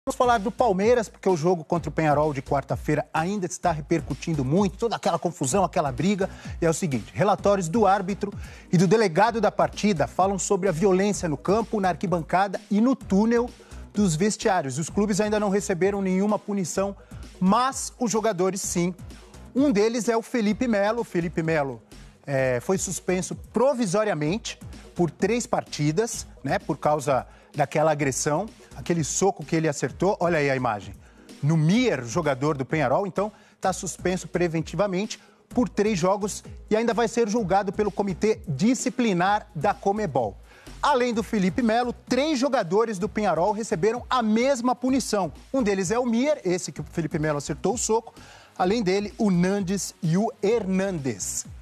Vamos falar do Palmeiras, porque o jogo contra o Peñarol de quarta-feira ainda está repercutindo muito, toda aquela confusão, aquela briga. E é o seguinte, relatórios do árbitro e do delegado da partida falam sobre a violência no campo, na arquibancada e no túnel dos vestiários. Os clubes ainda não receberam nenhuma punição, mas os jogadores sim. Um deles é o Felipe Melo. O Felipe Melo foi suspenso provisoriamente por 3 partidas, né, por causa daquela agressão, aquele soco que ele acertou, olha aí a imagem, no Mier, jogador do Peñarol, então está suspenso preventivamente por 3 jogos e ainda vai ser julgado pelo Comitê Disciplinar da Conmebol. Além do Felipe Melo, 3 jogadores do Peñarol receberam a mesma punição. Um deles é o Mier, esse que o Felipe Melo acertou o soco, além dele, o Nandes e o Hernández.